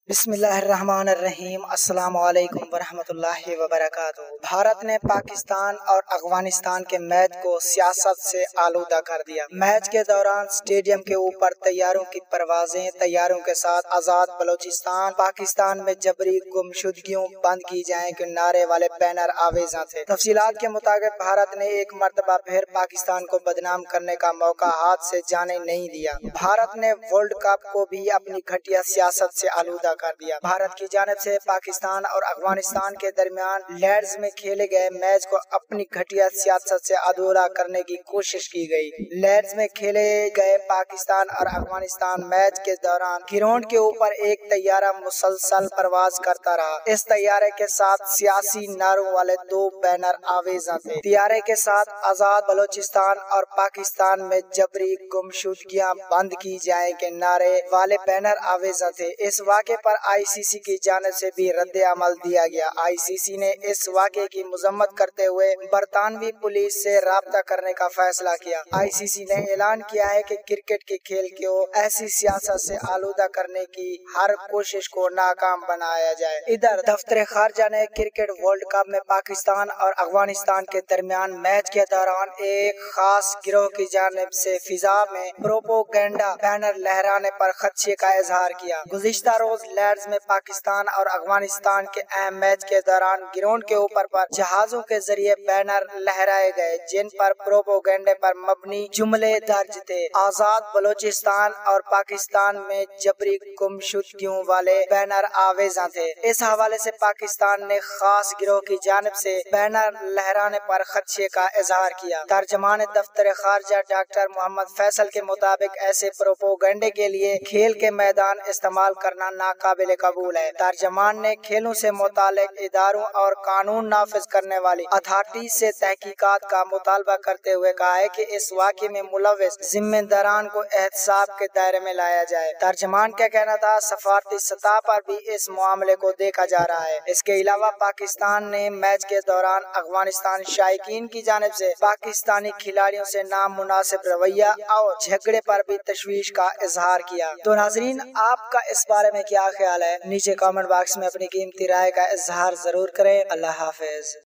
بسم اللہ الرحمن الرحیم۔ السلام علیکم ورحمۃ اللہ وبرکاتہ۔ بھارت نے پاکستان اور افغانستان کے میچ کو سیاست سے آلودہ کر دیا۔ میچ کے دوران اسٹیڈیم کے اوپر طیاروں کی پروازیں، طیاروں کے ساتھ آزاد بلوچستان، پاکستان میں جبری گمشدگیوں بند کی جائیں کے نعرے والے بینر آویزاں تھے۔ تفصیلات کے مطابق بھارت نے ایک مرتبہ پھر پاکستان کو بدنام کرنے کا موقع ہاتھ سے جانے نہیں دیا۔ بھارت نے ورلڈ کپ کو بھی اپنی گھٹیا سیاست سے آلودہ کر دیا۔ بھارت کی جانب سے پاکستان اور افغانستان کے درمیان لارڈز میں کھیلے گئے میچ کو اپنی گھٹیا سیاست سے آلودہ کرنے کی کوشش کی گئی۔ لارڈز میں کھیلے گئے پاکستان اور افغانستان میچ کے دوران گراؤنڈ کے اوپر ایک طیارہ مسلسل پرواز کرتا رہا۔ اس طیارے کے ساتھ سیاسی نعروں والے دو بینر آویزاں تھے۔ طیارے کے ساتھ آزاد بلوچستان اور پاکستان میں جبری گمشدگیاں بند کی جائیں کے نعرے والے بینر آویزاں تھے۔ اس واقعے پر آئی سی سی کی جانب سے بھی رد عمل دیا گیا۔ آئی سی سی نے اس واقعے کی مذمت کرتے ہوئے برطانوی پولیس سے رابطہ کرنے کا فیصلہ کیا۔ آئی سی سی نے اعلان کیا ہے کہ کرکٹ کے کھیل کو ایسی سیاست سے آلودہ کرنے کی ہر کوشش کو ناکام بنایا جائے۔ ادھر دفتر خارجہ نے کرکٹ ورلڈ کپ میں پاکستان اور افغانستان کے درمیان میچ کے دوران ایک خاص گروہ کی جانب سے فضا میں پروپیگنڈا بینر لہرانے پر خدشے کا اظہار کیا۔ گزشتہ روز لارڈز میں پاکستان اور افغانستان کے اہم میچ کے دوران گراؤنڈ کے اوپر پر جہازوں کے ذریعے بینر لہرائے گئے جن پر پروپیگنڈے پر مبنی جملے درج تھے۔ آزاد بلوچستان اور پاکستان میں جبری گمشدگیوں والے بینر آویزاں تھے۔ اس حوالے سے پاکستان نے خاص گروہ کی جانب سے بینر لہرانے پر خدشے کا اظہار کیا۔ ترجمان دفتر خارجہ ڈاکٹر محمد فیصل کے مطابق ایسے پروپیگنڈے کے لیے کھیل کے میدان استعمال کرنا ناقابل قبول ہے۔ ترجمان نے کھیلوں سے متعلق اداروں اور قانون نافذ کرنے والی اتھارٹیز سے تحقیقات کا مطالبہ کرتے ہوئے کہا ہے کہ اس واقعے میں ملوث ذمہ داران کو احتساب کے دائرے میں لایا جائے۔ ترجمان کا کہنا تھا سفارتی سطح پر بھی اس معاملے کو دیکھا جا رہا ہے۔ اس کے علاوہ پاکستان نے میچ کے دوران افغانستان شائقین کی جانب سے پاکستانی کھلاڑیوں سے نامناسب رویہ اور جھگڑے پر بھی تشویش کا اظہار کیا۔ تو ناظرین، آپ کا اس بارے میں کیا خیال ہے؟ نیچے کامنٹ باکس میں اپنی قیمتی رائے کا اظہار ضرور کریں۔ اللہ حافظ۔